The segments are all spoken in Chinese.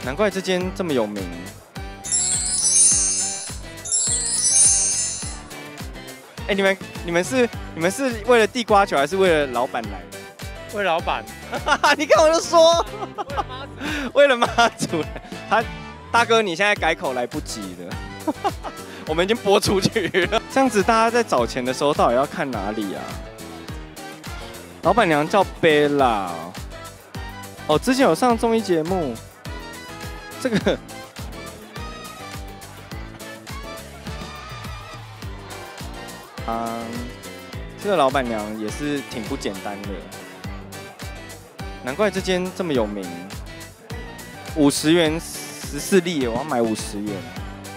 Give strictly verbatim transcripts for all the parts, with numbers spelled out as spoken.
难怪这间这么有名。哎、欸，你们你们是你们是为了地瓜球，还是为了老板来的？ 为老板。 你看我就说，为了妈祖。他大哥，你现在改口来不及了，我们已经播出去了。这样子，大家在找钱的时候，到底要看哪里啊？老板娘叫贝拉。哦，之前有上综艺节目。这个。嗯，这个老板娘也是挺不简单的，难怪这间这么有名。五十元十四粒，我要买五十元。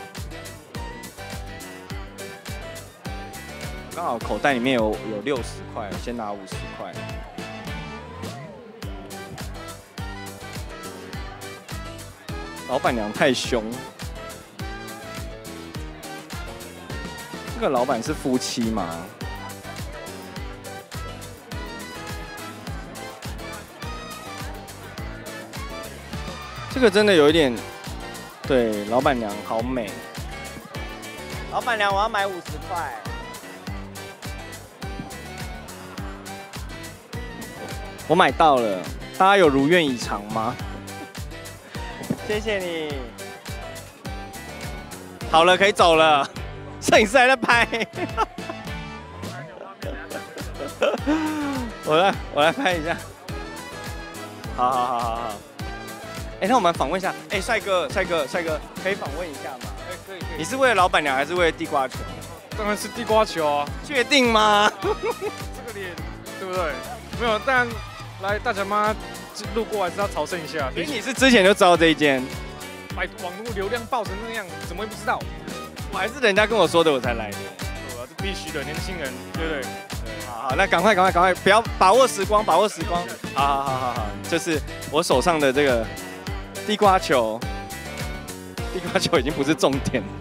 刚好口袋里面有有六十块，先拿五十块。老板娘太凶。这个老板是夫妻吗？这个真的有一点，对，老板娘好美。老板娘，我要买五十块。我买到了，大家有如愿以偿吗？谢谢你。好了，可以走了。摄影师还在拍，我来我来拍一下。好好好好好。哎、欸，那我们访问一下，哎、欸，帅哥帅哥帅哥，可以访问一下吗？可以可以可以。你是为了老板娘还是为了地瓜球？ 当然是地瓜球啊。 确定吗？ 这个脸，对不对？没有，但来大甲妈路过还是要朝圣一下。 所以你是之前就知道这一间？ 把网络流量爆成那样，怎么会不知道？ 我还是人家跟我说的，我才来的。 对啊，这必须的，年轻人，对不对？对， 好好，那赶快赶快赶快，不要把握时光，把握时光。好好好好好，就是我手上的这个地瓜球，地瓜球已经不是重点了。